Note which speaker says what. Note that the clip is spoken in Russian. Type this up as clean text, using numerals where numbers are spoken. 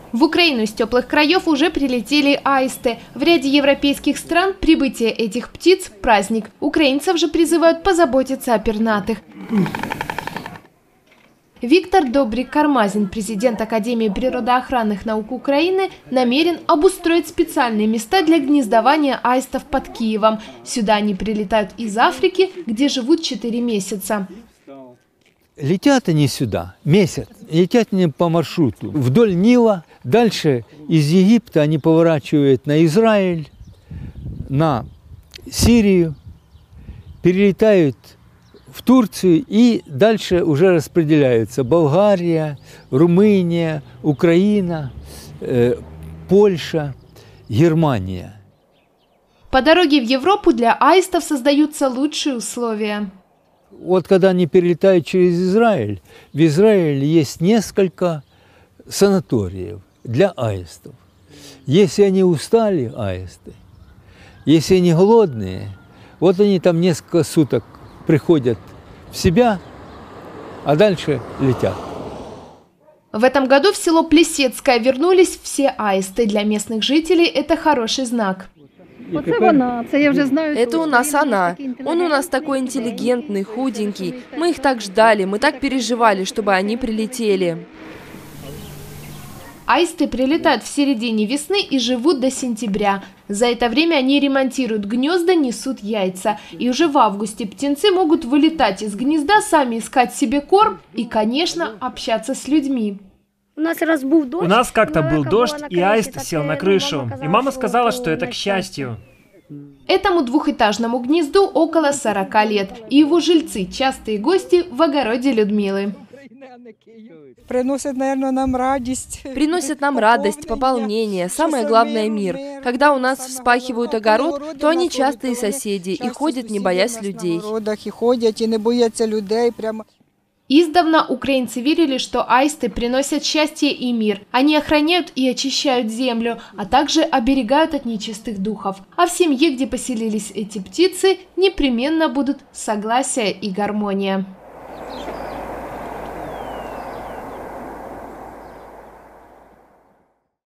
Speaker 1: В Украину из теплых краев уже прилетели аисты. В ряде европейских стран прибытие этих птиц – праздник. Украинцев же призывают позаботиться о пернатых. Виктор Добрик-Кармазин, президент Академии природоохранных наук Украины, намерен обустроить специальные места для гнездования аистов под Киевом. Сюда они прилетают из Африки, где живут 4 месяца.
Speaker 2: Летят они сюда месяц, летят они по маршруту вдоль Нила. Дальше из Египта они поворачивают на Израиль, на Сирию, перелетают в Турцию и дальше уже распределяются. Болгария, Румыния, Украина, Польша, Германия.
Speaker 1: По дороге в Европу для аистов создаются лучшие условия.
Speaker 2: Вот когда они перелетают через Израиль, в Израиле есть несколько санаториев для аистов. Если они устали, аисты, если они голодные, вот они там несколько суток приходят в себя, а дальше летят.
Speaker 1: В этом году в село Плесецкое вернулись все аисты. Для местных жителей это хороший знак.
Speaker 3: Это у нас она. Он у нас такой интеллигентный, худенький. Мы их так ждали, мы так переживали, чтобы они прилетели.
Speaker 1: Аисты прилетают в середине весны и живут до сентября. За это время они ремонтируют гнезда, несут яйца. И уже в августе птенцы могут вылетать из гнезда, сами искать себе корм и, конечно, общаться с людьми.
Speaker 4: У нас как-то был дождь, и аист сел на крышу. И мама сказала, что это к счастью.
Speaker 1: Этому двухэтажному гнезду около 40 лет. И его жильцы – частые гости в огороде Людмилы.
Speaker 5: Приносят, наверное, нам радость.
Speaker 3: Приносят нам радость, пополнение, самое главное – мир. Когда у нас вспахивают огород, то они частые соседи и ходят, не боясь людей.
Speaker 5: И ходят, и не боятся людей.
Speaker 1: Издавна украинцы верили, что аисты приносят счастье и мир. Они охраняют и очищают землю, а также оберегают от нечистых духов. А в семье, где поселились эти птицы, непременно будут согласие и гармония.